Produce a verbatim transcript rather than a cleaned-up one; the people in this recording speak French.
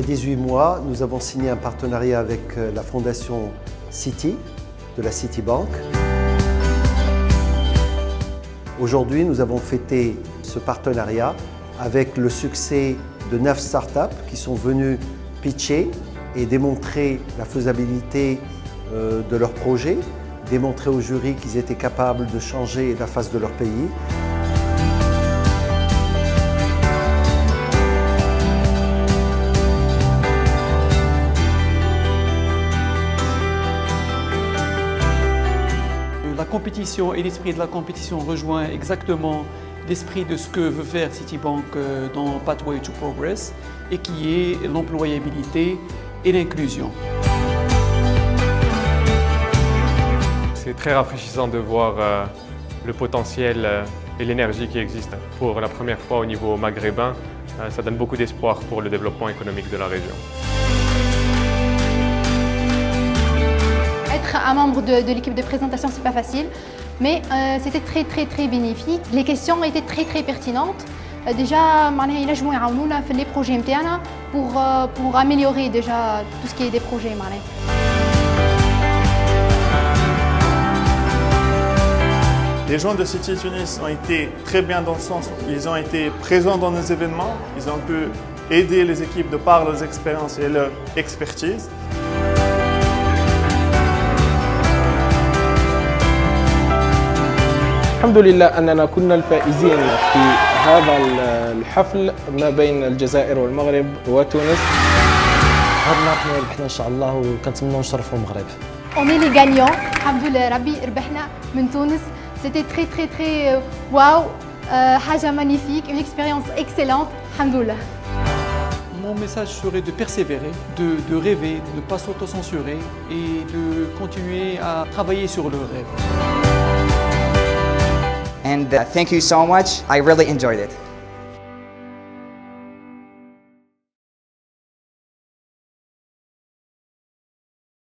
a dix-huit mois, nous avons signé un partenariat avec la fondation Citi, de la Citibank. Aujourd'hui, nous avons fêté ce partenariat avec le succès de neuf startups qui sont venus pitcher et démontrer la faisabilité de leur projet, démontrer au jury qu'ils étaient capables de changer la face de leur pays. La compétition et l'esprit de la compétition rejoint exactement l'esprit de ce que veut faire Citibank dans Pathway to Progress et qui est l'employabilité et l'inclusion. C'est très rafraîchissant de voir euh, le potentiel euh, et l'énergie qui existe pour la première fois au niveau maghrébin. Euh, ça donne beaucoup d'espoir pour le développement économique de la région. Être un membre de, de l'équipe de présentation, c'est pas facile, mais euh, c'était très très très bénéfique. Les questions étaient très très pertinentes. Euh, déjà, il a joué à fait les projets pour, euh, pour améliorer déjà tout ce qui est des projets. Les gens de Citi Tunis ont été très bien dans le sens où ils ont été présents dans nos événements, ils ont pu aider les équipes de par leurs expériences et leur expertise. الحمد لله أننا كنا الفائزين في هذا الحفل ما بين الجزائر والمغرب وتونس. هذا النهار حنا ربحنا إن شاء الله وكنتمنوا نشرفوا المغرب. On est les gagnants. الحمد لله ربي ربحنا من تونس. C'était très très très waouh, حاجة magnifique, une expérience excellente. الحمد لله. Mon message serait de persévérer, de, de rêver, de ne pas s'autocensurer et de continuer à travailler sur le rêve. And uh, thank you so much. I really enjoyed it.